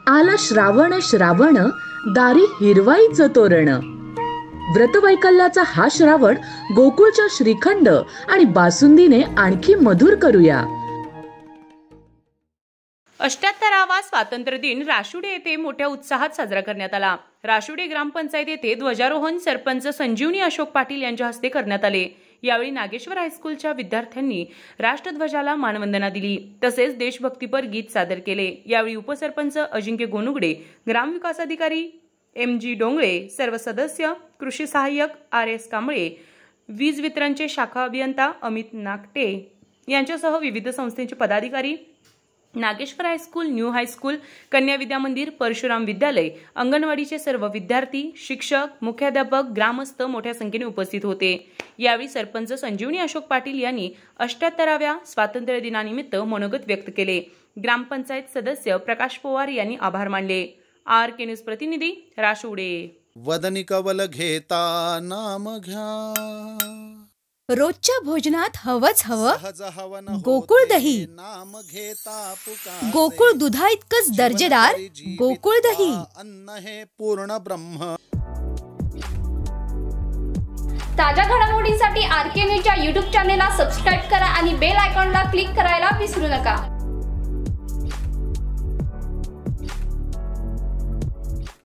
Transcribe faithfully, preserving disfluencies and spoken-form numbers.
आला श्रावण श्रावण दारी हिरवाईचं तोरण। व्रतवैकल्याचा हा श्रावण गोकुळच्या श्रीखंड आणि बासुंदीने आणखी मधुर करूया। अष्ट्याहत्तरावा स्वातंत्र्य दिन राशुडे येथे मोठ्या उत्साहात साजरा करण्यात आला। राशुडे ग्रामपंचायत येथे ध्वजारोहण सरपंच संजीवनी अशोक पाटील यांच्या हस्ते करण्यात आले। यावेळी नागेश्वर हायस्कूलच्या विद्यार्थ्यांनी राष्ट्रध्वजाला मानवंदना दिली, तसेच देशभक्तीपर गीत सादर केले। यावेळी उपसरपंच अजिंक्य गोनुगडे, ग्रामविकास अधिकारी एम जी डोंगळे, सर्व सदस्य, कृषी सहाय्यक आर एस कांबळे, वीज वितरणचे शाखा अभियंता अमित नागटे यांच्यासह विविध संस्थांचे पदाधिकारी, नागेश्वर हायस्कूल, न्यू हायस्कूल, कन्या विद्या मंदिर, परशुराम विद्यालय, अंगणवाडीचे सर्व विद्यार्थी, शिक्षक, मुख्याध्यापक, ग्रामस्थ मोठ्या संख्येने उपस्थित होते। यावेळी सरपंच संजीवनी अशोक पाटील यांनी अष्ट्याहत्तराव्या स्वातंत्र्य दिनानिमित्त मनोगत व्यक्त केले। ग्रामपंचायत सदस्य प्रकाश पवार यांनी आभार मानले। आर के न्यूज प्रतिनिधी राशुडे। वदनी कवल घेता नाम घ्या, रोजच्या भोजनात हवंच हवं गोकुळ दही। नाम घेता गोकुळ दुधा इतकंच दर्जेदार गोकुळ दही। अन्न हे पूर्ण ब्रह्म। ताज्या घडामोडींसाठी आर के न्यूजच्या यूट्यूब चॅनेलला सबस्क्राईब करा आणि बेल आयकॉनला क्लिक करायला विसरू नका।